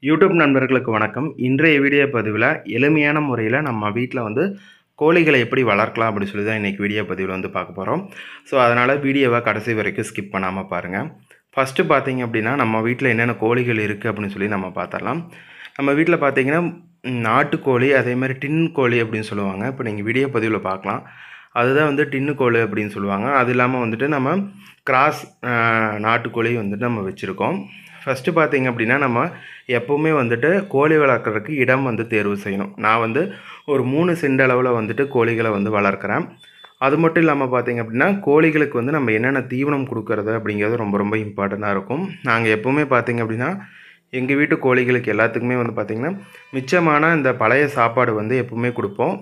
YouTube நண்பர்களுக்கு வணக்கம். இன்றைய வீடியோ பதிவில் எளிமையான முறையில் நம்ம வீட்டில் வந்து கோழிகளை எப்படி வளர்க்கலாம் அப்படின்னு சொல்லி தான் இன்றைக்கி வீடியோ பதிவில் வந்து பார்க்க போகிறோம். ஸோ அதனால் வீடியோவை கடைசி வரைக்கும் ஸ்கிப் பண்ணாமல் பாருங்கள். ஃபஸ்ட்டு பார்த்தீங்க அப்படின்னா நம்ம வீட்டில் என்னென்ன கோழிகள் இருக்குது அப்படின்னு சொல்லி நம்ம பார்த்துடலாம். நம்ம வீட்டில் பார்த்தீங்கன்னா நாட்டுக்கோழி, அதே மாதிரி டின் கோழி அப்படின்னு சொல்லுவாங்க. இப்போ நீங்கள் வீடியோ பதிவில் பார்க்கலாம். அதுதான் வந்து டின்னு கோழி அப்படின்னு சொல்லுவாங்க. அது இல்லாமல் வந்துட்டு நம்ம கிராஸ் நாட்டுக்கோழி வந்துட்டு நம்ம வச்சுருக்கோம். ஃபஸ்ட்டு பார்த்தீங்க அப்படின்னா நம்ம எப்போவுமே வந்துட்டு கோழி வளர்க்குறதுக்கு இடம் வந்து தேர்வு செய்யணும். நான் வந்து ஒரு 3 சென்ட் அளவில் வந்துட்டு கோழிகளை வந்து வளர்க்குறேன். அது மட்டும் இல்லாமல் பார்த்தீங்க அப்படின்னா கோழிகளுக்கு வந்து நம்ம என்னென்ன தீவனம் கொடுக்கறது அப்படிங்கிறது ரொம்ப ரொம்ப இம்பார்ட்டண்ட்டாக இருக்கும். நாங்கள் எப்போவுமே பார்த்தீங்க அப்படின்னா எங்கள் வீட்டு கோழிகளுக்கு எல்லாத்துக்குமே வந்து பார்த்திங்கன்னா மிச்சமான இந்த பழைய சாப்பாடு வந்து எப்போவுமே கொடுப்போம்.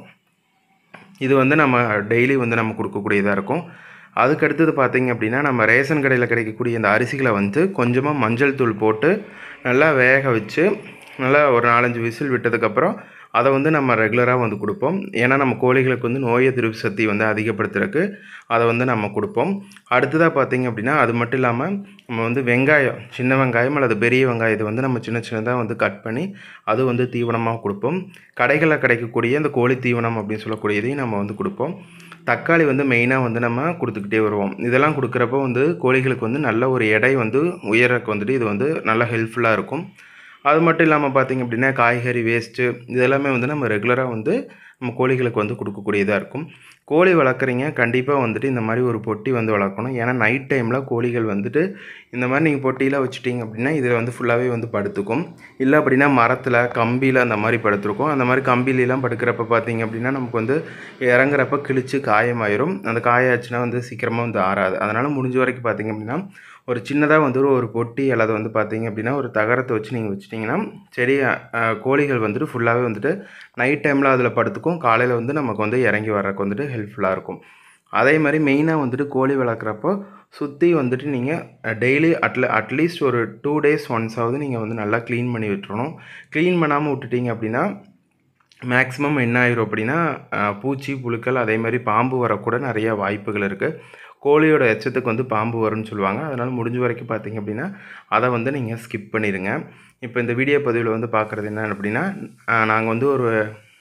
இது வந்து நம்ம டெய்லி வந்து நம்ம கொடுக்கக்கூடியதாக இருக்கும். அதுக்கடுத்தது பார்த்திங்க அப்படின்னா நம்ம ரேஷன் கடையில் கிடைக்கக்கூடிய இந்த அரிசிகளை வந்து கொஞ்சமாக மஞ்சள் தூள் போட்டு நல்லா வேக வச்சு நல்லா ஒரு 4-5 விசில் விட்டதுக்கப்புறம் அதை வந்து நம்ம ரெகுலராக வந்து கொடுப்போம். ஏன்னா நம்ம கோழிகளுக்கு வந்து நோய் எதிர்ப்பு சக்தி வந்து அதிகப்படுத்துறதுக்கு அதை வந்து நம்ம கொடுப்போம். அடுத்ததாக பார்த்திங்க அப்படின்னா அது மட்டும் இல்லாமல் நம்ம வந்து வெங்காயம், சின்ன வெங்காயம் அல்லது பெரிய வெங்காயத்தை வந்து நம்ம சின்ன சின்னதாக வந்து கட் பண்ணி அது வந்து தீவனமாக கொடுப்போம். கடைகளில் கிடைக்கக்கூடிய இந்த கோழி தீவனம் அப்படின்னு சொல்லக்கூடியதையும் நம்ம வந்து கொடுப்போம். தக்காளி வந்து மெயினாக வந்து நம்ம கொடுத்துக்கிட்டே வருவோம். இதெல்லாம் கொடுக்குறப்போ வந்து கோழிகளுக்கு வந்து நல்ல ஒரு எடை வந்து உயரக்கு வந்துட்டு இது வந்து நல்லா ஹெல்ப்ஃபுல்லாக இருக்கும். அது மட்டும் இல்லாமல் பார்த்திங்க அப்படின்னா காய்கறி வேஸ்ட்டு இதெல்லாமே வந்து நம்ம ரெகுலராக வந்து நம்ம கோழிகளுக்கு வந்து கொடுக்கக்கூடியதாக இருக்கும். கோழி வளர்க்குறீங்க கண்டிப்பாக வந்துட்டு இந்த மாதிரி ஒரு பொட்டி வந்து வளர்க்கணும். ஏன்னா நைட் டைமில் கோழிகள் வந்துட்டு இந்த மாதிரி நீங்கள் பொட்டியில் வச்சுட்டிங்க அப்படின்னா இதில் வந்து ஃபுல்லாகவே வந்து படுத்துக்கும். இல்லை அப்படின்னா மரத்தில் கம்பியில் அந்த மாதிரி படுத்துருக்கும். அந்த மாதிரி கம்பிலெலாம் படுக்கிறப்ப பார்த்திங்க அப்படின்னா நமக்கு வந்து இறங்குறப்ப கிழிச்சு காயமாயிரும். அந்த காயாச்சுன்னா வந்து சீக்கிரமாக வந்து ஆறாது. அதனால் முடிஞ்ச வரைக்கும் பார்த்திங்க அப்படின்னா ஒரு சின்னதாக வந்து ஒரு பொட்டி அல்லது வந்து பார்த்திங்க அப்படின்னா ஒரு தகரத்தை வச்சு நீங்கள் வச்சிட்டிங்கன்னா சரி கோழிகள் வந்துட்டு ஃபுல்லாகவே வந்துட்டு நைட் டைமில் அதில் படுத்துக்கும். காலையில் வந்து நமக்கு வந்து இறங்கி வர்றதுக்கு வந்துட்டு ஹெல்ப்ஃபுல்லாக இருக்கும். அதே மாதிரி மெயினாக வந்துட்டு கோழி வளர்க்குறப்போ சுற்றி வந்துட்டு நீங்கள் டெய்லி அட்லீஸ்ட் ஒரு 2 days ஒன்ஸாவது நீங்கள் வந்து நல்லா க்ளீன் பண்ணி விட்டுறணும். க்ளீன் பண்ணாமல் விட்டுட்டிங்க அப்படின்னா மேக்ஸிமம் என்ன ஆயிரும் அப்படின்னா பூச்சி, புழுக்கள், அதே மாதிரி பாம்பு வரக்கூட நிறைய வாய்ப்புகள் இருக்குது. கோழியோட எச்சத்துக்கு வந்து பாம்பு வரும்னு சொல்லுவாங்க. அதனால் முடிஞ்ச வரைக்கும் பார்த்திங்க அப்படின்னா அதை வந்து நீங்கள் ஸ்கிப் பண்ணிடுங்க. இப்போ இந்த வீடியோ பதிவில் வந்து பார்க்குறது என்ன அப்படின்னா நாங்கள் வந்து ஒரு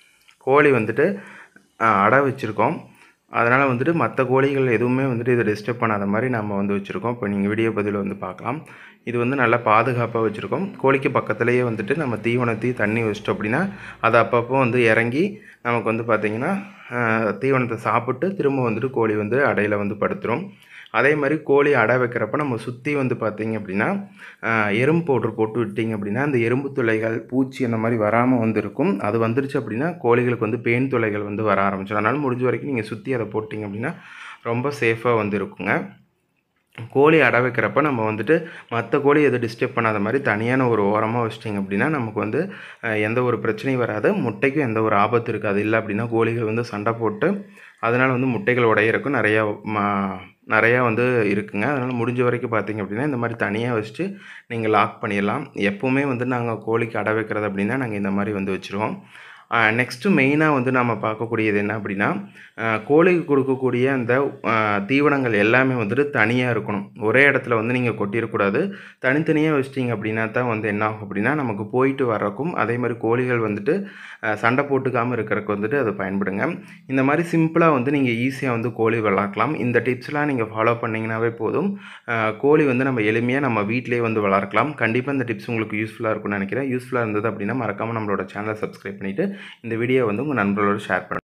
கோழி வந்துட்டு அடை வச்சுருக்கோம். அதனால் வந்துட்டு மற்ற கோழிகள் எதுவுமே வந்துட்டு இதை டிஸ்டர்ப் பண்ணாத மாதிரி நம்ம வந்து வச்சுருக்கோம். இப்போ நீங்கள் வீடியோ பதிவில் வந்து பார்க்கலாம். இது வந்து நல்லா பாதுகாப்பாக வச்சுருக்கோம். கோழிக்கு பக்கத்துலேயே வந்துட்டு நம்ம தீவனத்தையும் தண்ணி வச்சிட்டோம் அப்படின்னா அது அப்பப்போ வந்து இறங்கி நமக்கு வந்து பார்த்திங்கன்னா தீவனத்தை சாப்பிட்டு திரும்ப வந்துட்டு கோழி வந்து அடையில் வந்து படுத்துரும். அதே மாதிரி கோழி அடை வைக்கிறப்ப நம்ம சுற்றி வந்து பார்த்திங்க அப்படின்னா எறும்பு பவுட்ரு போட்டு விட்டிங்க அப்படின்னா அந்த எறும்பு துளைகள், பூச்சி அந்த மாதிரி வராமல் வந்து இருக்கும். அது வந்துருச்சு அப்படின்னா கோழிகளுக்கு வந்து பேன் துளைகள் வந்து வர ஆரம்பிச்சிடும். அதனால் முடிஞ்ச வரைக்கும் நீங்கள் சுற்றி அதை போட்டிங்க அப்படின்னா ரொம்ப சேஃபாக வந்து இருக்குங்க. கோழி அடை வைக்கிறப்ப நம்ம வந்துட்டு மற்ற கோழி எதுவும் டிஸ்டர்ப் பண்ணாத மாதிரி தனியான ஒரு ஓரமாக வச்சிட்டிங்க அப்படின்னா நமக்கு வந்து எந்த ஒரு பிரச்சனையும் வராது. முட்டைக்கும் எந்த ஒரு ஆபத்து இருக்காது. இல்லை அப்படின்னா கோழிகள் வந்து சண்டை போட்டு அதனால் வந்து முட்டைகள் உடையிறக்கும் நிறையா வந்து இருக்குங்க. அதனால் முடிஞ்ச வரைக்கும் பார்த்திங்க அப்படின்னா இந்த மாதிரி தனியாக வச்சுட்டு நீங்கள் லாக் பண்ணிடலாம். எப்போவுமே வந்து நாங்கள் கோழிக்கு அடை வைக்கிறது அப்படின்னா நாங்கள் இந்த மாதிரி வந்து வச்சுருவோம். நெக்ஸ்ட்டு மெயினாக வந்து நம்ம பார்க்கக்கூடியது என்ன அப்படின்னா கோழிக்கு கொடுக்கக்கூடிய அந்த தீவனங்கள் எல்லாமே வந்துட்டு தனியாக இருக்கணும். ஒரே இடத்துல வந்து நீங்கள் கொட்டிடக்கூடாது. தனித்தனியாக வச்சிட்டிங்க அப்படின்னா தான் வந்து என்ன ஆகும் அப்படின்னா நமக்கு போயிட்டு வர்றக்கும் அதே மாதிரி கோழிகள் வந்துட்டு சண்டை போட்டுக்காமல் இருக்கிறதுக்கு வந்துட்டு அது பயன்படுங்க. இந்த மாதிரி சிம்பிளாக வந்து நீங்கள் ஈஸியாக வந்து கோழி வளர்க்கலாம். இந்த டிப்ஸ்லாம் நீங்கள் ஃபாலோ பண்ணிங்கனாவே போதும். கோழி வந்து நம்ம எளிமையாக நம்ம வீட்டிலேயே வந்து வளர்க்கலாம். கண்டிப்பாக இந்த டிப்ஸ் உங்களுக்கு யூஸ்ஃபுல்லாக இருக்கும்னு நினைக்கிறேன். யூஸ்ஃபுல்லாக இருந்தது அப்படின்னா மறக்காமல் நம்மளோட சேனலை சப்ஸ்கிரைப் பண்ணிவிட்டு இந்த வீடியோ வந்து உங்கள் நண்பர்களோடு ஷேர் பண்ணுங்கள்.